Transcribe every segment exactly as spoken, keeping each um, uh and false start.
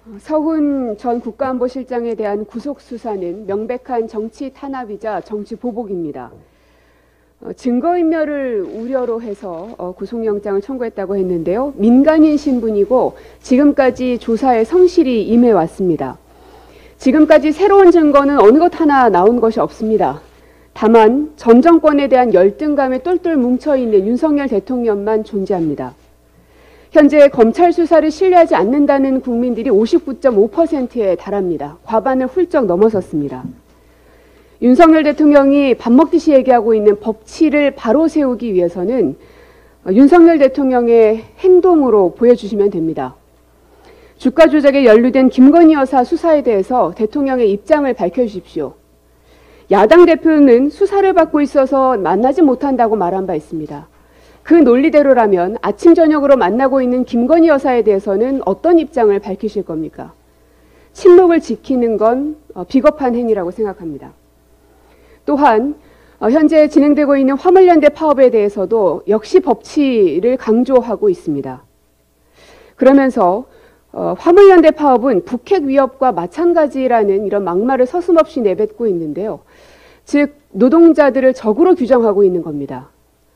서훈 전 국가안보실장에 대한 구속수사는 명백한 정치 탄압이자 정치 보복입니다. 어, 증거인멸을 우려로 해서 어, 구속영장을 청구했다고 했는데요. 민간인 신분이고 지금까지 조사에 성실히 임해왔습니다. 지금까지 새로운 증거는 어느 것 하나 나온 것이 없습니다. 다만 전 정권에 대한 열등감에 똘똘 뭉쳐있는 윤석열 대통령만 존재합니다. 현재 검찰 수사를 신뢰하지 않는다는 국민들이 오십구 점 오 퍼센트에 달합니다. 과반을 훌쩍 넘어섰습니다. 윤석열 대통령이 밥 먹듯이 얘기하고 있는 법치를 바로 세우기 위해서는 윤석열 대통령의 행동으로 보여주시면 됩니다. 주가 조작에 연루된 김건희 여사 수사에 대해서 대통령의 입장을 밝혀주십시오. 야당 대표는 수사를 받고 있어서 만나지 못한다고 말한 바 있습니다. 그 논리대로라면 아침 저녁으로 만나고 있는 김건희 여사에 대해서는 어떤 입장을 밝히실 겁니까? 침묵을 지키는 건 비겁한 행위라고 생각합니다. 또한 현재 진행되고 있는 화물연대 파업에 대해서도 역시 법치를 강조하고 있습니다. 그러면서 화물연대 파업은 북핵 위협과 마찬가지라는 이런 막말을 서슴없이 내뱉고 있는데요. 즉 노동자들을 적으로 규정하고 있는 겁니다.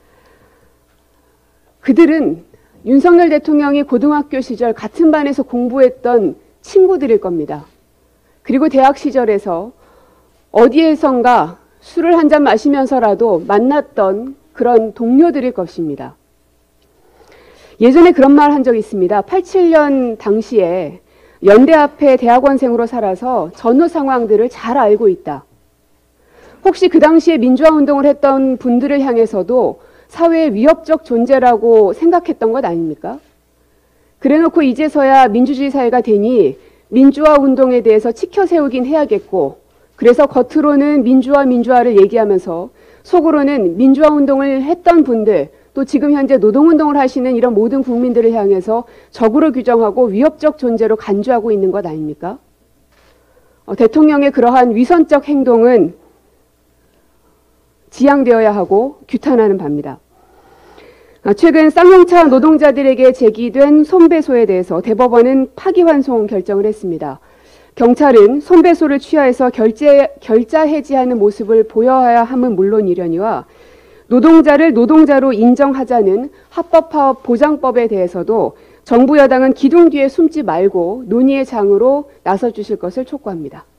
그들은 윤석열 대통령이 고등학교 시절 같은 반에서 공부했던 친구들일 겁니다. 그리고 대학 시절에서 어디에선가 술을 한잔 마시면서라도 만났던 그런 동료들일 것입니다. 예전에 그런 말 한 적이 있습니다. 팔십칠 년 당시에 연대 앞에 대학원생으로 살아서 전후 상황들을 잘 알고 있다. 혹시 그 당시에 민주화 운동을 했던 분들을 향해서도 사회의 위협적 존재라고 생각했던 것 아닙니까? 그래놓고 이제서야 민주주의 사회가 되니 민주화 운동에 대해서 치켜 세우긴 해야겠고, 그래서 겉으로는 민주화 민주화를 얘기하면서 속으로는 민주화 운동을 했던 분들, 또 지금 현재 노동운동을 하시는 이런 모든 국민들을 향해서 적으로 규정하고 위협적 존재로 간주하고 있는 것 아닙니까? 어, 대통령의 그러한 위선적 행동은 지양되어야 하고 규탄하는 바입니다. 최근 쌍용차 노동자들에게 제기된 손배소에 대해서 대법원은 파기환송 결정을 했습니다. 경찰은 손배소를 취하해서 결제, 결자 해지하는 모습을 보여야 함은 물론이려니와 노동자를 노동자로 인정하자는 합법파업 보장법에 대해서도 정부 여당은 기둥 뒤에 숨지 말고 논의의 장으로 나서주실 것을 촉구합니다.